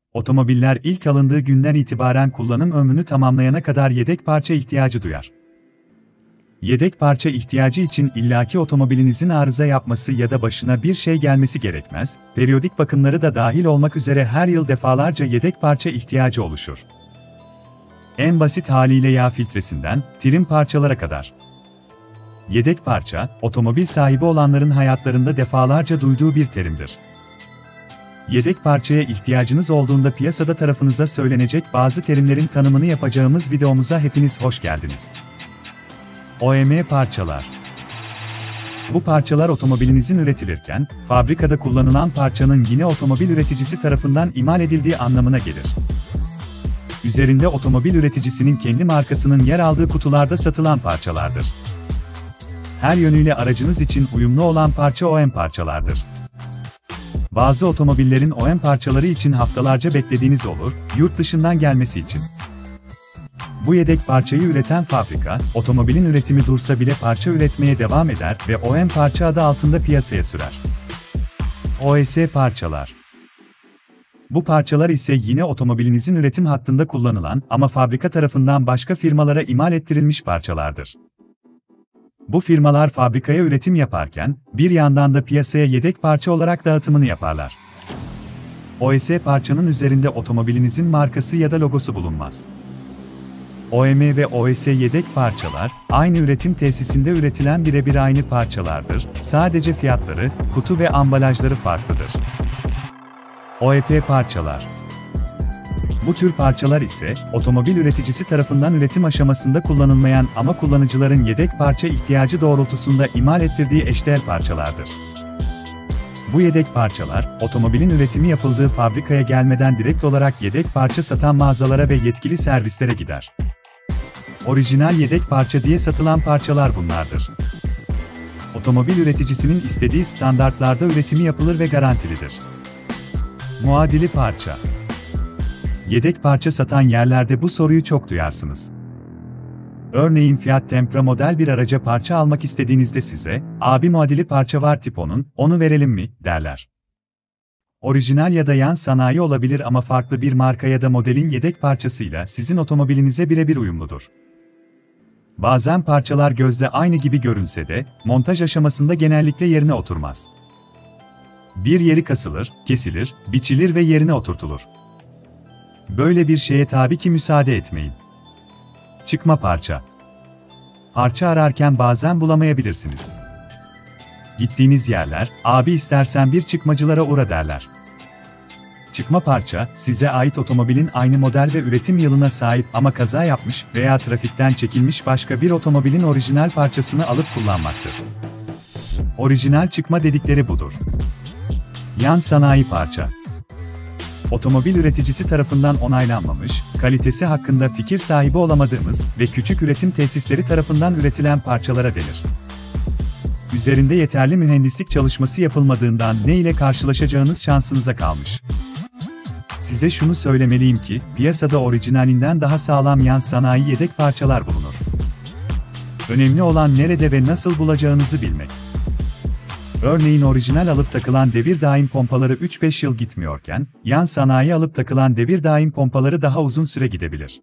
Otomobiller ilk alındığı günden itibaren kullanım ömrünü tamamlayana kadar yedek parça ihtiyacı duyar. Yedek parça ihtiyacı için illaki otomobilinizin arıza yapması ya da başına bir şey gelmesi gerekmez, periyodik bakımları da dahil olmak üzere her yıl defalarca yedek parça ihtiyacı oluşur. En basit haliyle yağ filtresinden, trim parçalara kadar. Yedek parça, otomobil sahibi olanların hayatlarında defalarca duyduğu bir terimdir. Yedek parçaya ihtiyacınız olduğunda piyasada tarafınıza söylenecek bazı terimlerin tanımını yapacağımız videomuza hepiniz hoş geldiniz. OEM parçalar. Bu parçalar otomobilinizin üretilirken, fabrikada kullanılan parçanın yine otomobil üreticisi tarafından imal edildiği anlamına gelir. Üzerinde otomobil üreticisinin kendi markasının yer aldığı kutularda satılan parçalardır. Her yönüyle aracınız için uyumlu olan parça OEM parçalardır. Bazı otomobillerin OEM parçaları için haftalarca beklediğiniz olur, yurt dışından gelmesi için. Bu yedek parçayı üreten fabrika, otomobilin üretimi dursa bile parça üretmeye devam eder ve OEM parça adı altında piyasaya sürer. OES parçalar. Bu parçalar ise yine otomobilinizin üretim hattında kullanılan ama fabrika tarafından başka firmalara imal ettirilmiş parçalardır. Bu firmalar fabrikaya üretim yaparken, bir yandan da piyasaya yedek parça olarak dağıtımını yaparlar. OES parçanın üzerinde otomobilinizin markası ya da logosu bulunmaz. OEM ve OES yedek parçalar, aynı üretim tesisinde üretilen birebir aynı parçalardır, sadece fiyatları, kutu ve ambalajları farklıdır. OEP parçalar. Bu tür parçalar ise, otomobil üreticisi tarafından üretim aşamasında kullanılmayan ama kullanıcıların yedek parça ihtiyacı doğrultusunda imal ettirdiği eşdeğer parçalardır. Bu yedek parçalar, otomobilin üretimi yapıldığı fabrikaya gelmeden direkt olarak yedek parça satan mağazalara ve yetkili servislere gider. Orijinal yedek parça diye satılan parçalar bunlardır. Otomobil üreticisinin istediği standartlarda üretimi yapılır ve garantilidir. Muadili parça. Yedek parça satan yerlerde bu soruyu çok duyarsınız. Örneğin Fiat Tempra model bir araca parça almak istediğinizde size, "Abi muadili parça var tip onu verelim mi?" derler. Orijinal ya da yan sanayi olabilir ama farklı bir marka ya da modelin yedek parçasıyla sizin otomobilinize birebir uyumludur. Bazen parçalar gözde aynı gibi görünse de, montaj aşamasında genellikle yerine oturmaz. Bir yeri kasılır, kesilir, biçilir ve yerine oturtulur. Böyle bir şeye tabii ki müsaade etmeyin. Çıkma parça. Parça ararken bazen bulamayabilirsiniz. Gittiğiniz yerler, "Abi istersen bir çıkmacılara uğra" derler. Çıkma parça, size ait otomobilin aynı model ve üretim yılına sahip ama kaza yapmış veya trafikten çekilmiş başka bir otomobilin orijinal parçasını alıp kullanmaktır. Orijinal çıkma dedikleri budur. Yan sanayi parça. Otomobil üreticisi tarafından onaylanmamış, kalitesi hakkında fikir sahibi olamadığımız ve küçük üretim tesisleri tarafından üretilen parçalara denir. Üzerinde yeterli mühendislik çalışması yapılmadığından ne ile karşılaşacağınız şansınıza kalmış. Size şunu söylemeliyim ki, piyasada orijinalinden daha sağlam yan sanayi yedek parçalar bulunur. Önemli olan nerede ve nasıl bulacağınızı bilmek. Örneğin orijinal alıp takılan devir daim pompaları 3-5 yıl gitmiyorken, yan sanayi alıp takılan devir daim pompaları daha uzun süre gidebilir.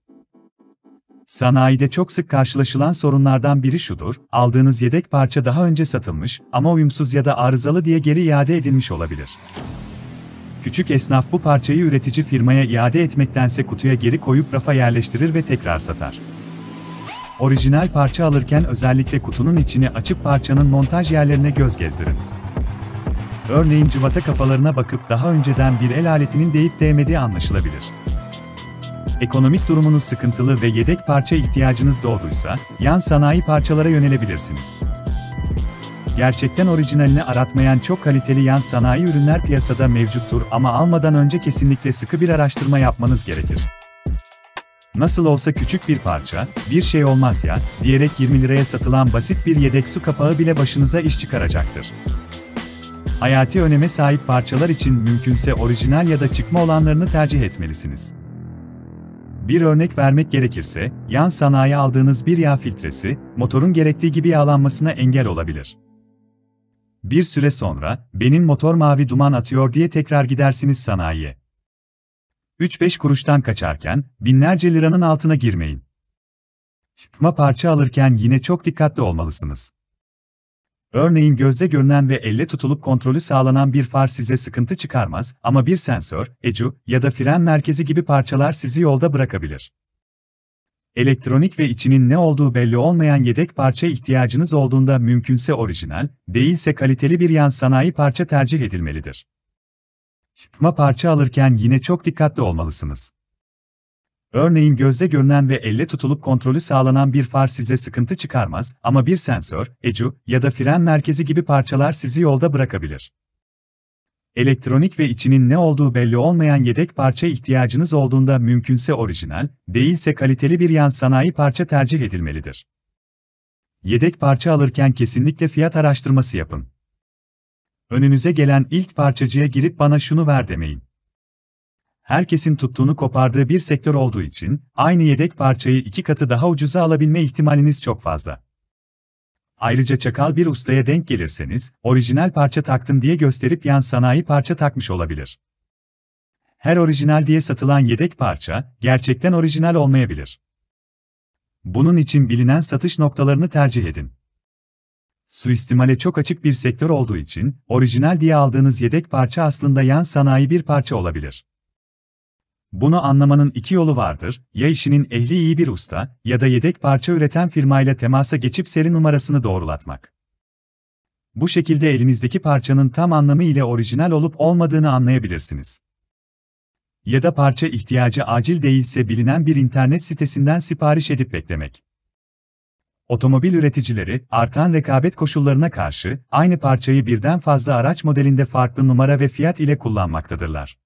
Sanayide çok sık karşılaşılan sorunlardan biri şudur: aldığınız yedek parça daha önce satılmış ama uyumsuz ya da arızalı diye geri iade edilmiş olabilir. Küçük esnaf bu parçayı üretici firmaya iade etmektense kutuya geri koyup rafa yerleştirir ve tekrar satar. Orijinal parça alırken özellikle kutunun içini açıp parçanın montaj yerlerine göz gezdirin. Örneğin cıvata kafalarına bakıp daha önceden bir el aletinin değip değmediği anlaşılabilir. Ekonomik durumunuz sıkıntılı ve yedek parça ihtiyacınız doğduysa, yan sanayi parçalara yönelebilirsiniz. Gerçekten orijinalini aratmayan çok kaliteli yan sanayi ürünler piyasada mevcuttur ama almadan önce kesinlikle sıkı bir araştırma yapmanız gerekir. Nasıl olsa küçük bir parça, "bir şey olmaz ya" diyerek 20 liraya satılan basit bir yedek su kapağı bile başınıza iş çıkaracaktır. Hayati öneme sahip parçalar için mümkünse orijinal ya da çıkma olanlarını tercih etmelisiniz. Bir örnek vermek gerekirse, yan sanayi aldığınız bir yağ filtresi, motorun gerektiği gibi yağlanmasına engel olabilir. Bir süre sonra, "benim motor mavi duman atıyor" diye tekrar gidersiniz sanayiye. 3-5 kuruştan kaçarken binlerce liranın altına girmeyin. Çıkma parça alırken yine çok dikkatli olmalısınız. Örneğin gözde görünen ve elle tutulup kontrolü sağlanan bir far size sıkıntı çıkarmaz ama bir sensör, ECU ya da fren merkezi gibi parçalar sizi yolda bırakabilir. Elektronik ve içinin ne olduğu belli olmayan yedek parça ihtiyacınız olduğunda mümkünse orijinal, değilse kaliteli bir yan sanayi parça tercih edilmelidir. Çıkma parça alırken yine çok dikkatli olmalısınız. Örneğin gözde görünen ve elle tutulup kontrolü sağlanan bir far size sıkıntı çıkarmaz ama bir sensör, ECU ya da fren merkezi gibi parçalar sizi yolda bırakabilir. Elektronik ve içinin ne olduğu belli olmayan yedek parça ihtiyacınız olduğunda mümkünse orijinal, değilse kaliteli bir yan sanayi parça tercih edilmelidir. Yedek parça alırken kesinlikle fiyat araştırması yapın. Önünüze gelen ilk parçacıya girip bana şunu ver demeyin. Herkesin tuttuğunu kopardığı bir sektör olduğu için, aynı yedek parçayı 2 katı daha ucuza alabilme ihtimaliniz çok fazla. Ayrıca çakal bir ustaya denk gelirseniz, orijinal parça taktım diye gösterip yan sanayi parça takmış olabilir. Her orijinal diye satılan yedek parça, gerçekten orijinal olmayabilir. Bunun için bilinen satış noktalarını tercih edin. Suistimale çok açık bir sektör olduğu için, orijinal diye aldığınız yedek parça aslında yan sanayi bir parça olabilir. Bunu anlamanın 2 yolu vardır, ya işinin ehli iyi bir usta ya da yedek parça üreten firmayla temasa geçip seri numarasını doğrulatmak. Bu şekilde elinizdeki parçanın tam anlamı ile orijinal olup olmadığını anlayabilirsiniz. Ya da parça ihtiyacı acil değilse bilinen bir internet sitesinden sipariş edip beklemek. Otomobil üreticileri, artan rekabet koşullarına karşı, aynı parçayı birden fazla araç modelinde farklı numara ve fiyat ile kullanmaktadırlar.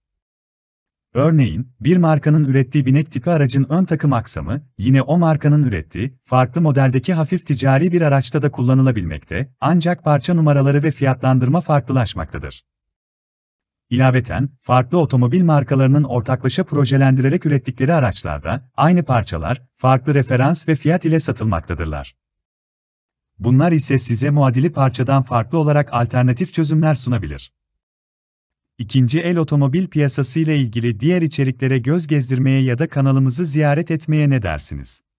Örneğin, bir markanın ürettiği binek tipi aracın ön takım aksamı, yine o markanın ürettiği, farklı modeldeki hafif ticari bir araçta da kullanılabilmekte, ancak parça numaraları ve fiyatlandırma farklılaşmaktadır. İlaveten, farklı otomobil markalarının ortaklaşa projelendirerek ürettikleri araçlarda, aynı parçalar, farklı referans ve fiyat ile satılmaktadırlar. Bunlar ise size muadili parçadan farklı olarak alternatif çözümler sunabilir. İkinci el otomobil piyasası ile ilgili diğer içeriklere göz gezdirmeye ya da kanalımızı ziyaret etmeye ne dersiniz?